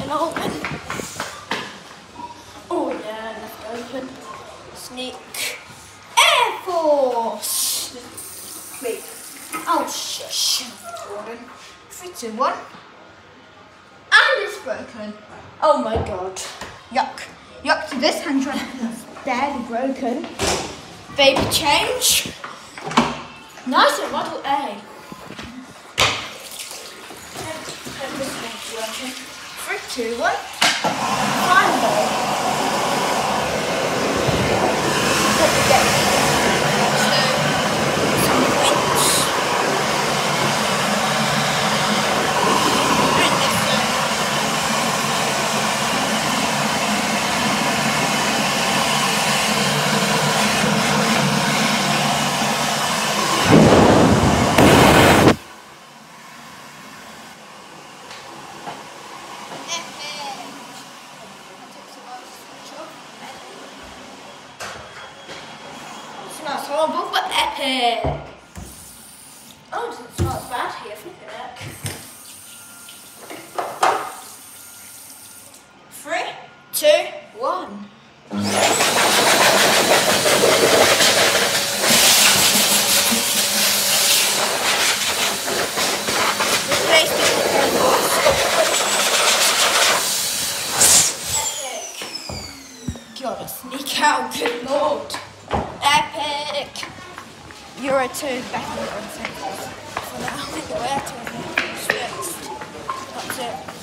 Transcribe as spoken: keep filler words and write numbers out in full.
an open. Oh yeah, left open. Sneak. Airforce. Wait. Oh shush. Jordan. Three, two, one. And it's broken. Oh my god. Yuck. Yuck to this hand trying. Barely broken. Baby change. Nice at model A. Three, two, one. Fine ball. Smells horrible, but epic. Oh, it doesn't smell as bad here. Flipping heck. Three, two, one. Replace the epic. Gotta sneak out. Good lord. Epic! U zero two back in the for now. The way I turn it, fixed. That's it.